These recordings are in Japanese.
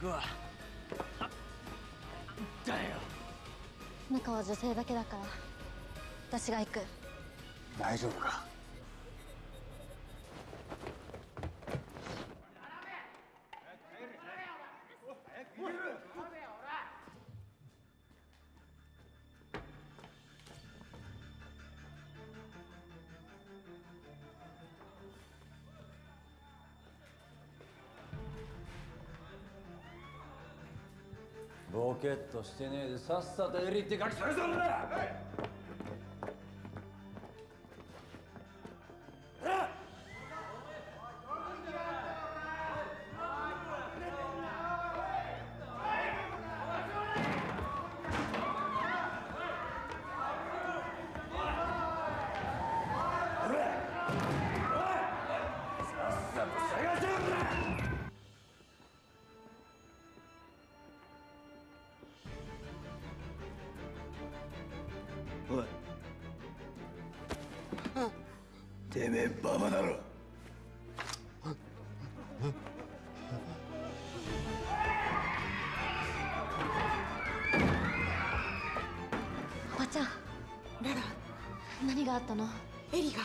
くわ。だよ。 中は女性だけだから私が行く。 大丈夫か？ ボケっとしてねえでさっさとエリって書きされたんだ。 おい、てめえババだろ。 おばちゃん、ララ、何があったの？エリが。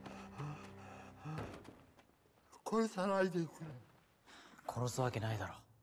殺すわけないだろ。